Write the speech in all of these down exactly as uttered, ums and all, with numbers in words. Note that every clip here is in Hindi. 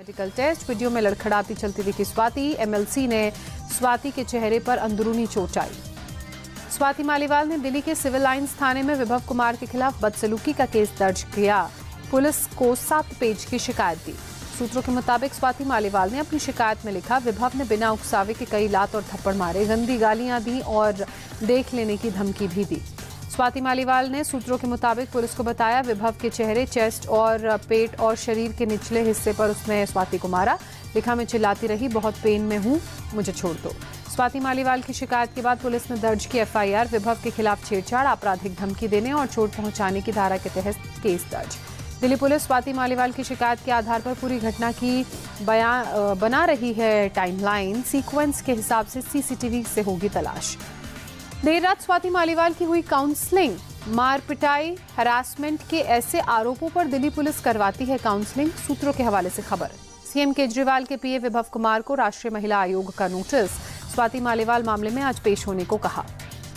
Medical test. वीडियो में लड़खड़ाती चलती दिखी स्वाति। एमएलसी ने स्वाति के चेहरे पर अंदरूनी चोट आई। स्वाति मालीवाल ने दिल्ली के सिविल लाइंस थाने में विभव कुमार के खिलाफ बदसलूकी का केस दर्ज किया। पुलिस को सात पेज की शिकायत दी। सूत्रों के मुताबिक स्वाति मालीवाल ने अपनी शिकायत में लिखा, विभव ने बिना उकसावे के कई लात और थप्पड़ मारे, गंदी गालियां दी और देख लेने की धमकी भी दी। स्वाति मालीवाल ने सूत्रों के मुताबिक पुलिस को बताया, विभव के चेहरे, चेस्ट और पेट और शरीर के निचले हिस्से पर उसने स्वाति को मारा। लिखा, मैं चिल्लाती रही, बहुत पेन में हूं, मुझे छोड़ दो। स्वाति मालीवाल की शिकायत के बाद पुलिस ने दर्ज की एफआईआर। विभव के खिलाफ छेड़छाड़, आपराधिक धमकी देने और चोट पहुंचाने की धारा के तहत केस दर्ज। दिल्ली पुलिस स्वाति मालीवाल की शिकायत के आधार पर पूरी घटना की बयान बना रही है टाइमलाइन। सीक्वेंस के हिसाब से सीसीटीवी से होगी तलाश। देर रात स्वाति मालीवाल की हुई काउंसलिंग। मार पिटाई, हरासमेंट के ऐसे आरोपों पर दिल्ली पुलिस करवाती है काउंसलिंग। सूत्रों के हवाले से खबर। सीएम केजरीवाल के पीए विभव कुमार को राष्ट्रीय महिला आयोग का नोटिस। स्वाति मालीवाल मामले में आज पेश होने को कहा।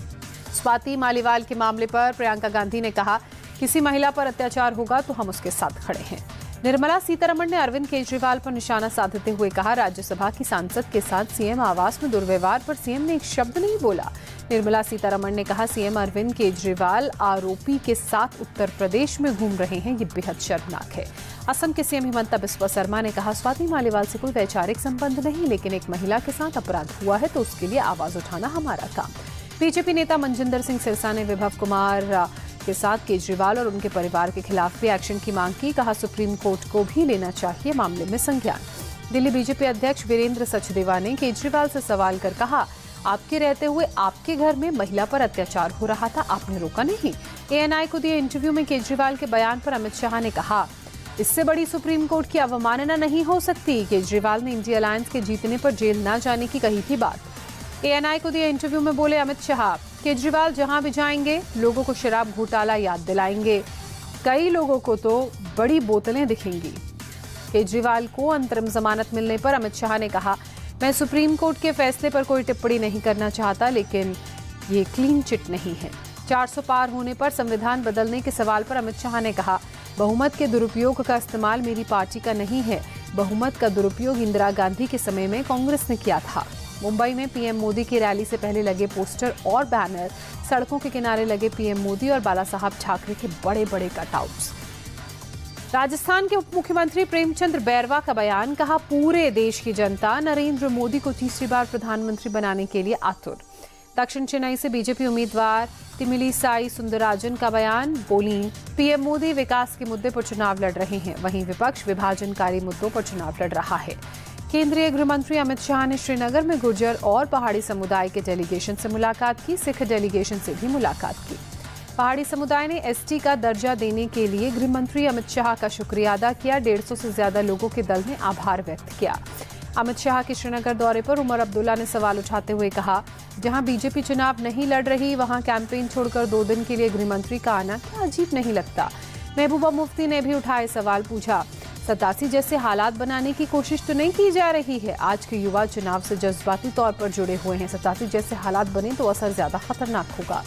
स्वाति मालीवाल के मामले पर प्रियंका गांधी ने कहा, किसी महिला पर अत्याचार होगा तो हम उसके साथ खड़े हैं। निर्मला सीतारमण ने अरविंद केजरीवाल पर निशाना साधते हुए कहा, राज्यसभा की सांसद के साथ सीएम आवास में दुर्व्यवहार पर सीएम ने एक शब्द नहीं बोला। निर्मला सीतारमण ने कहा, सीएम अरविंद केजरीवाल आरोपी के साथ उत्तर प्रदेश में घूम रहे हैं, ये बेहद शर्मनाक है। असम के सीएम हिमंता बिस्वा शर्मा ने कहा, स्वाति मालीवाल से कोई वैचारिक संबंध नहीं, लेकिन एक महिला के साथ अपराध हुआ है तो उसके लिए आवाज उठाना हमारा काम। बीजेपी नेता मनजिंदर सिंह सिरसा ने विभव कुमार के साथ केजरीवाल और उनके परिवार के खिलाफ भी एक्शन की मांग की। कहा, सुप्रीम कोर्ट को भी लेना चाहिए मामले में संज्ञान। दिल्ली बीजेपी अध्यक्ष वीरेंद्र सचदेवा ने केजरीवाल से सवाल कर कहा, आपके रहते हुए आपके घर में महिला पर अत्याचार हो रहा था, आपने रोका नहीं। एएनआई को दिए इंटरव्यू में केजरीवाल के बयान पर अमित शाह ने कहा, इससे बड़ी सुप्रीम कोर्ट की अवमानना नहीं हो सकती। केजरीवाल ने इंडिया अलायंस के जीतने पर जेल न जाने की कही थी बात। एएनआई को दिए इंटरव्यू में बोले अमित शाह, केजरीवाल जहां भी जाएंगे लोगों को शराब घोटाला याद दिलाएंगे, कई लोगों को तो बड़ी बोतलें दिखेंगी। केजरीवाल को अंतरिम जमानत मिलने पर अमित शाह ने कहा, मैं सुप्रीम कोर्ट के फैसले पर कोई टिप्पणी नहीं करना चाहता, लेकिन ये क्लीन चिट नहीं है। चार सौ पार होने पर संविधान बदलने के सवाल पर अमित शाह ने कहा, बहुमत के दुरुपयोग का इस्तेमाल मेरी पार्टी का नहीं है। बहुमत का दुरुपयोग इंदिरा गांधी के समय में कांग्रेस ने किया था। मुंबई में पीएम मोदी की रैली से पहले लगे पोस्टर और बैनर, सड़कों के किनारे लगे पीएम मोदी और बाला साहब ठाकरे के बड़े बड़े कटआउट्स। राजस्थान के उप मुख्यमंत्री प्रेमचंद बैरवा का बयान। कहा, पूरे देश की जनता नरेंद्र मोदी को तीसरी बार प्रधानमंत्री बनाने के लिए आतुर। दक्षिण चेन्नई से बीजेपी उम्मीदवार तिमिलीसाई सुंदरराजन का बयान। बोली, पीएम मोदी विकास के मुद्दे पर चुनाव लड़ रहे हैं, वहीं विपक्ष विभाजनकारी मुद्दों पर चुनाव लड़ रहा है। केंद्रीय गृह मंत्री अमित शाह ने श्रीनगर में गुर्जर और पहाड़ी समुदाय के डेलीगेशन से मुलाकात की। सिख डेलीगेशन से भी मुलाकात की। पहाड़ी समुदाय ने एसटी का दर्जा देने के लिए गृह मंत्री अमित शाह का शुक्रिया अदा किया। डेढ़ सौ से ज्यादा लोगों के दल ने आभार व्यक्त किया। अमित शाह के श्रीनगर दौरे पर उमर अब्दुल्ला ने सवाल उठाते हुए कहा, जहां बीजेपी चुनाव नहीं लड़ रही वहां कैंपेन छोड़कर दो दिन के लिए गृह मंत्री का आना क्या अजीब नहीं लगता। महबूबा मुफ्ती ने भी उठाए सवाल, पूछा, सतासी जैसे हालात बनाने की कोशिश तो नहीं की जा रही है? आज के युवा चुनाव से जज्बाती तौर पर जुड़े हुए हैं, सतासी जैसे हालात बने तो असर ज्यादा खतरनाक होगा।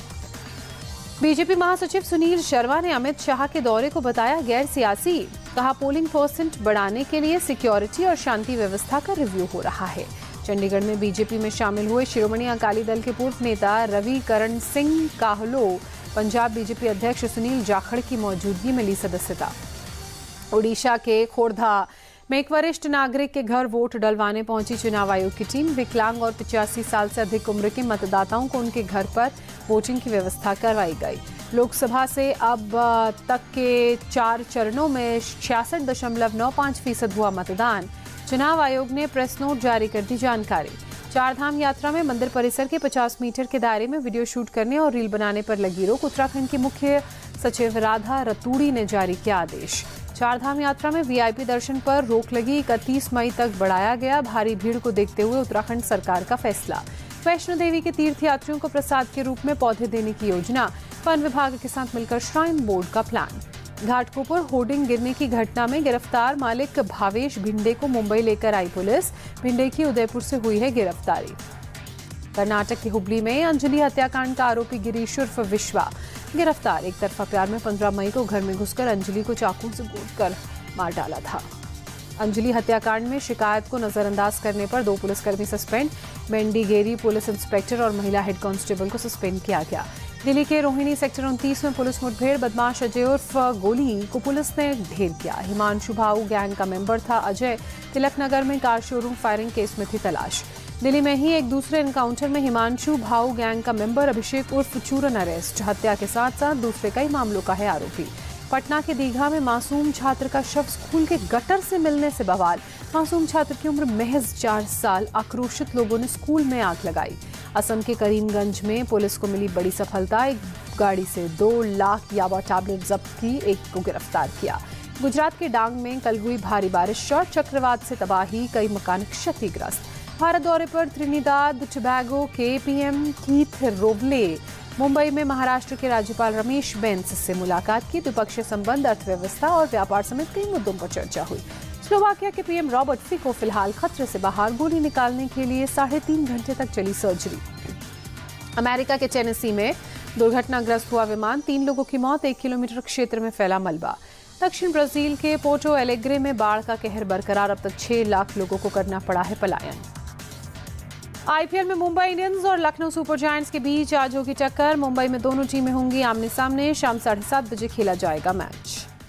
बीजेपी महासचिव सुनील शर्मा ने अमित शाह के दौरे को बताया गैर सियासी। कहा, पोलिंग परसेंट बढ़ाने के लिए सिक्योरिटी और शांति व्यवस्था का रिव्यू हो रहा है। चंडीगढ़ में बीजेपी में शामिल हुए शिरोमणि अकाली दल के पूर्व नेता रवि करण सिंह काहलो पंजाब बीजेपी अध्यक्ष सुनील जाखड़ की मौजूदगी में ली सदस्यता। ओडिशा के खोर्धा में एक वरिष्ठ नागरिक के घर वोट डलवाने पहुंची चुनाव आयोग की टीम। विकलांग और पिचासी साल से अधिक उम्र के मतदाताओं को उनके घर पर वोटिंग की व्यवस्था करवाई गई। लोकसभा से अब तक के चार चरणों में छियासठ दशमलव नौ पाँच फीसद हुआ मतदान। चुनाव आयोग ने प्रेस नोट जारी कर दी जानकारी। चारधाम यात्रा में मंदिर परिसर के पचास मीटर के दायरे में वीडियो शूट करने और रील बनाने पर लगी रोक। उत्तराखंड की मुख्य सचिव राधा रतूड़ी ने जारी किया आदेश। चारधाम यात्रा में वीआईपी दर्शन पर रोक लगी, इकतीस मई तक बढ़ाया गया। भारी भीड़ को देखते हुए उत्तराखंड सरकार का फैसला। वैष्णो देवी के तीर्थयात्रियों को प्रसाद के रूप में पौधे देने की योजना। वन विभाग के साथ मिलकर श्राइन बोर्ड का प्लान। घाटकोपर होर्डिंग गिरने की घटना में गिरफ्तार मालिक भावेश भिंडे को मुंबई लेकर आई पुलिस। भिंडे की उदयपुर से हुई है गिरफ्तारी। कर्नाटक के हुबली में अंजलि हत्याकांड का आरोपी गिरीश उर्फ विश्वा गिरफ्तार। एक तरफा प्यार में पंद्रह मई को घर में घुसकर अंजलि को चाकू से गोद कर मार डाला था। अंजलि हत्याकांड में शिकायत को नजरअंदाज करने पर दो पुलिसकर्मी सस्पेंड। मेंडीगेरी पुलिस इंस्पेक्टर और महिला हेड कांस्टेबल को सस्पेंड किया गया। दिल्ली के रोहिणी सेक्टर उनतीस में पुलिस मुठभेड़, बदमाश अजय उर्फ गोली को पुलिस ने ढेर किया। हिमांशु भाऊ गैंग का मेंबर था अजय। तिलक नगर में कार शोरूम फायरिंग केस में थी तलाश। दिल्ली में ही एक दूसरे एनकाउंटर में हिमांशु भाऊ गैंग का मेंबर अभिषेक उर्फ चूरन अरेस्ट। हत्या के साथ साथ दूसरे कई मामलों का है आरोपी। पटना के दीघा में मासूम छात्र का शव स्कूल के गटर से मिलने से बवाल। मासूम छात्र की उम्र महज चार साल। आक्रोशित लोगों ने स्कूल में आग लगाई। असम के करीमगंज में पुलिस को मिली बड़ी सफलता। एक गाड़ी से दो लाख याबा टैबलेट जब्त की, एक को गिरफ्तार किया। गुजरात के डांग में कल हुई भारी बारिश और चक्रवात से तबाही, कई मकान क्षतिग्रस्त। भारत दौरे पर त्रिनिदाद टोबैगो के पीएम कीथ रोवले। मुंबई में महाराष्ट्र के राज्यपाल रमेश बैस से मुलाकात की। द्विपक्षीय संबंध, अर्थव्यवस्था और व्यापार समेत कई मुद्दों पर चर्चा हुई। स्लोवाकिया के पीएम रॉबर्ट फिको फिलहाल खतरे से बाहर। गोली निकालने के लिए साढ़े तीन घंटे तक चली सर्जरी। अमेरिका के टेनेसी में दुर्घटनाग्रस्त हुआ विमान, तीन लोगों की मौत, एक किलोमीटर क्षेत्र में फैला मलबा। दक्षिण ब्राजील के पोर्टो एलेग्रे में बाढ़ का कहर बरकरार, अब तक छह लाख लोगों को करना पड़ा है पलायन। आईपीएल में मुंबई इंडियंस और लखनऊ सुपर जायंट्स के बीच आज होगी टक्कर। मुंबई में दोनों टीमें होंगी आमने सामने। शाम साढ़े सात बजे खेला जाएगा मैच।